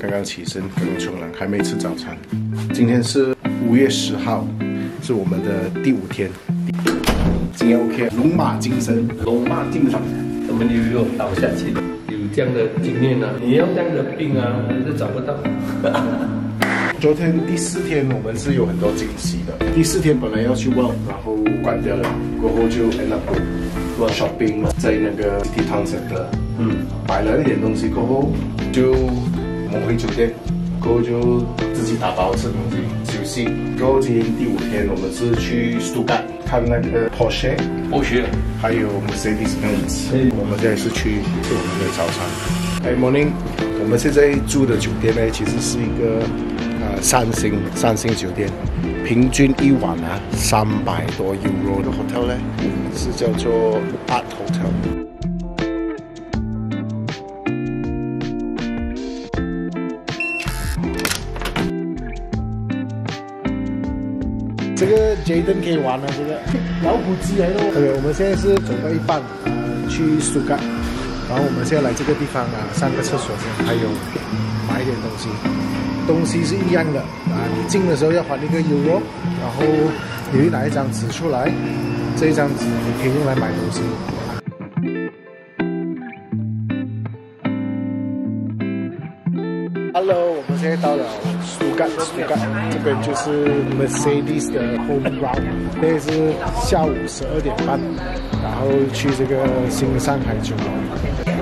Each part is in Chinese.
刚刚起身，刚刚冲凉，还没吃早餐。今天是5月10号，是我们的第5天。今天 OK， 龙马精神， 龙马精神，我们又有倒下去了。有这样的经验啊，你要这样的病啊，我都找不到。 昨天第4天我们是有很多惊喜的。第4天本来要去 World， 然后关掉了，过后就 end up shopping 在那个 City Town Center， 买了一点东西过后就我们回酒店，过后就自己打包吃东西休息。过后今天第5天我们是去 Stuttgart 看那个 Porsche， 还有 Mercedes-Benz。我们现在是去吃我们的早餐。Hey morning， 我们现在住的酒店呢，其实是一个3星酒店，平均一晚啊300多euro的 hotel 呢，是叫做 Art Hotel。这个 Jaden 可以玩了，这个老虎机来了。OK， 我们现在是走到一半，去 Stuttgart， 然后我们现在来这个地方上个厕所先，还有买一点东西。东西是一样的你进的时候要还1个 euro， 然后你会拿一张纸出来，这一张纸你可以用来买东西。Hello， 我们现在到了 Stuttgart， 这边就是 Mercedes 的 home ground。现在是下午12点半，然后去这个新上海酒楼。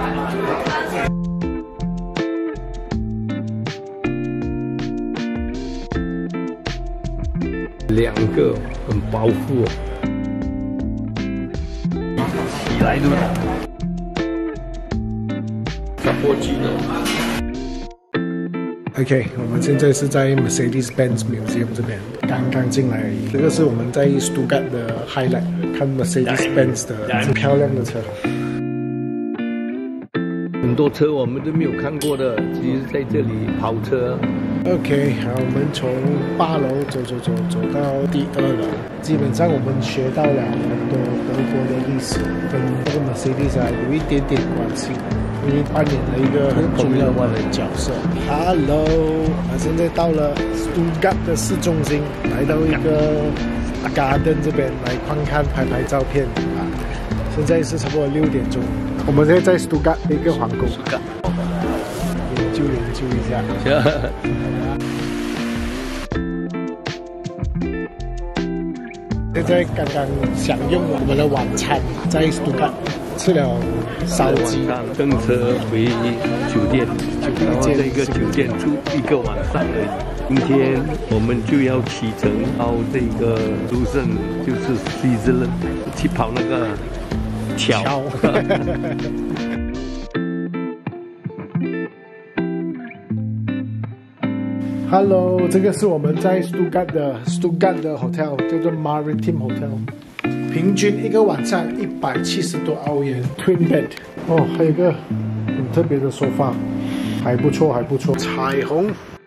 2个很包覆起来的打火机的。 OK， 我们现在是在 Mercedes-Benz Museum 这边，刚进来而已。这个是我们在 Stuttgart 的 highlight， 看 Mercedes-Benz 的很漂亮的车。 很多车我们都没有看过的，其实在这里跑车。 OK， 好，我们从8楼走到第2楼，基本上我们学到了很多德国的历史，跟这个 Mercedes 有一点点关系，因为扮演了一个很重要的角色。Hello， 现在到了 Stuttgart 的市中心，来到一个 garden 这边来看拍照片现在是差不多6点钟，我们现在在 Stuttgart 的一个皇宫。研究一下。现在刚刚享用我们的晚餐，在 Stuttgart 吃了烧鸡， 登车回酒店，然后这个酒店住1个晚上而已。今天我们就要启程到这个卢森，就是西斯勒，去跑那个桥。 Hello， 这个是我们在 Stuttgart 的 hotel， 叫做 Maritime Hotel， 平均1个晚上170多欧元 ，twin bed。还有一个很特别的沙发，还不错。彩虹